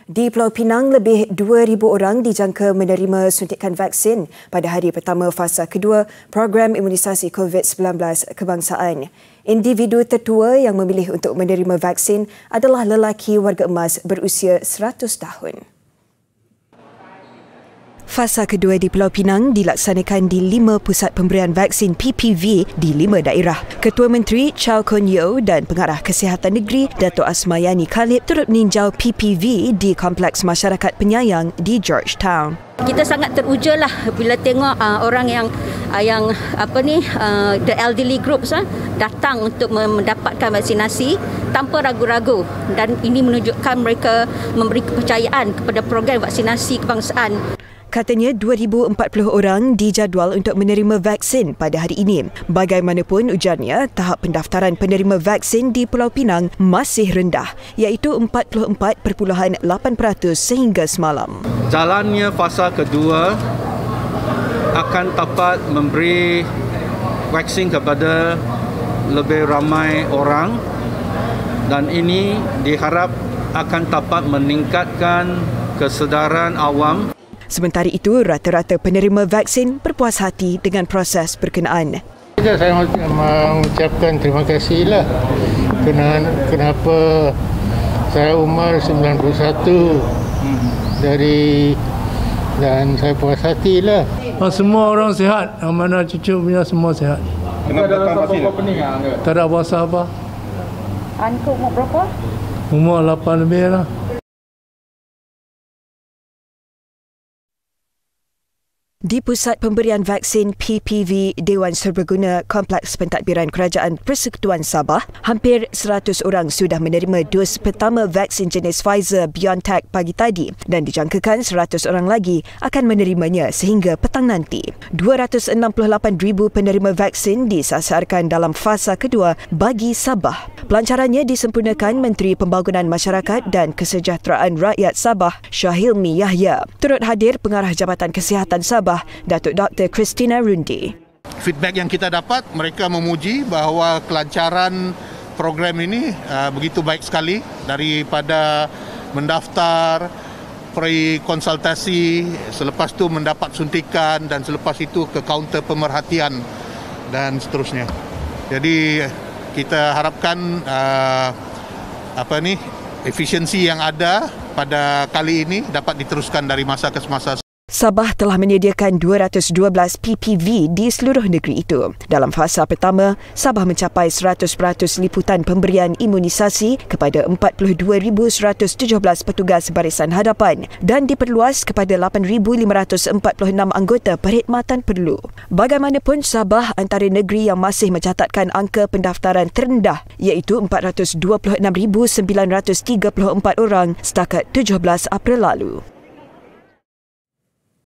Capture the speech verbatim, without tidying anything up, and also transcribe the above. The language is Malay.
Di Pulau Pinang, lebih dua ribu orang dijangka menerima suntikan vaksin pada hari pertama fasa kedua Program Imunisasi COVID sembilan belas Kebangsaan. Individu tertua yang memilih untuk menerima vaksin adalah lelaki warga emas berusia seratus tahun. Fasa kedua di Pulau Pinang dilaksanakan di lima pusat pemberian vaksin P P V di lima daerah. Ketua Menteri Chow Kon Yeow dan Pengarah Kesihatan Negeri Dato' Asmayani Khalid turut meninjau P P V di Kompleks Masyarakat Penyayang di Georgetown. Kita sangat teruja lah bila tengok uh, orang yang uh, yang apa ni uh, the elderly groups uh, datang untuk mendapatkan vaksinasi tanpa ragu-ragu, dan ini menunjukkan mereka memberi kepercayaan kepada program vaksinasi kebangsaan. Katanya dua ribu empat puluh orang dijadual untuk menerima vaksin pada hari ini. Bagaimanapun ujarnya, tahap pendaftaran penerima vaksin di Pulau Pinang masih rendah, iaitu empat puluh empat perpuluhan lapan peratus sehingga semalam. Jalannya fasa kedua akan dapat memberi vaksin kepada lebih ramai orang, dan ini diharap akan dapat meningkatkan kesedaran awam. Sementara itu, rata-rata penerima vaksin berpuas hati dengan proses berkenaan. Saya mengucapkan terima kasihlah kenapa saya umur sembilan puluh satu dari dan saya puas hatilah. Semua orang sihat, yang mana cucu punya semua sihat. Kenapa datang vaksin? Tak ada puasa apa. Anku umur berapa? Umur lapan lebih lah. Di Pusat Pemberian Vaksin P P V Dewan Serbaguna Kompleks Pentadbiran Kerajaan Persekutuan Sabah, hampir seratus orang sudah menerima dos pertama vaksin jenis Pfizer-BioNTech pagi tadi, dan dijangkakan seratus orang lagi akan menerimanya sehingga petang nanti. dua ratus enam puluh lapan ribu penerima vaksin disasarkan dalam fasa kedua bagi Sabah. Pelancarannya disempurnakan Menteri Pembangunan Masyarakat dan Kesejahteraan Rakyat Sabah, Syahilmi Yahya. Turut hadir Pengarah Jabatan Kesihatan Sabah, Datuk Doktor Christina Rundi. Feedback yang kita dapat, mereka memuji bahawa kelancaran program ini uh, begitu baik sekali, daripada mendaftar, pre-konsultasi, selepas itu mendapat suntikan, dan selepas itu ke kaunter pemerhatian dan seterusnya. Jadi kita harapkan uh, apa ni efisiensi yang ada pada kali ini dapat diteruskan dari masa ke masa. Sabah telah menyediakan dua ratus dua belas P P V di seluruh negeri itu. Dalam fasa pertama, Sabah mencapai seratus peratus liputan pemberian imunisasi kepada empat puluh dua ribu seratus tujuh belas petugas barisan hadapan dan diperluas kepada lapan ribu lima ratus empat puluh enam anggota perkhidmatan perlu. Bagaimanapun, Sabah antara negeri yang masih mencatatkan angka pendaftaran terendah, iaitu empat ratus dua puluh enam ribu sembilan ratus tiga puluh empat orang setakat tujuh belas April lalu.